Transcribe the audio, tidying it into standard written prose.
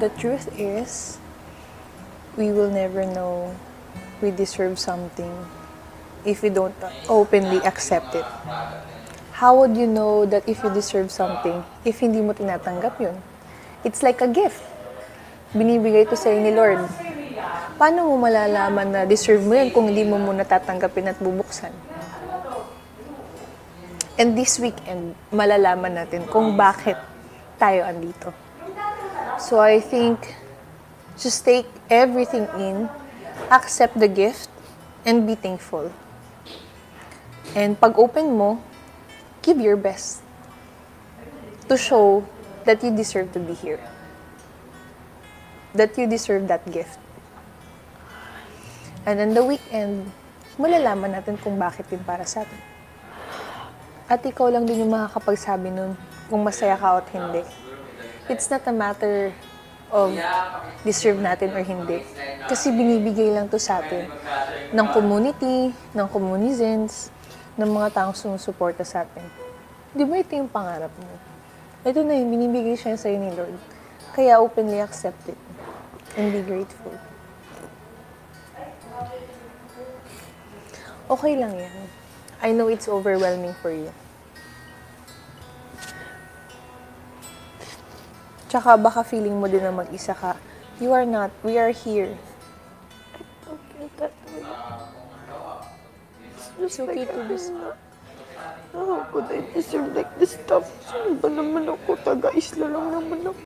The truth is, we will never know we deserve something if we don't openly accept it. How would you know that if you deserve something if hindi mo tinatanggap yun? It's like a gift. Binibigay to sa'yo ni Lord. Paano mo malalaman na deserve mo yun kung hindi mo muna tatanggapin at bubuksan? And this weekend, malalaman natin kung bakit tayo andito. So I think, just take everything in, accept the gift, and be thankful. And pag open mo, give your best to show that you deserve to be here. That you deserve that gift. And on the weekend, malalaman natin kung bakit yun para sa atin. At ikaw lang din yung makakapagsabi nun kung masaya ka o hindi. It's not a matter of deserve natin or hindi. Kasi binibigay lang to sa atin ng community, ng communizens, ng mga taong sumusuporta sa atin. Di ba ito yung pangarap mo? Ito na yung binibigay siya sa'yo ni Lord. Kaya openly accept it and be grateful. Okay lang yan. I know it's overwhelming for you. Tsaka baka feeling mo din na mag-isa ka. You are not. We are here. I don't feel that way. It's okay to be sad. How could I deserve like this stuff? Sino ba naman ako? Taga-isla lang naman ako.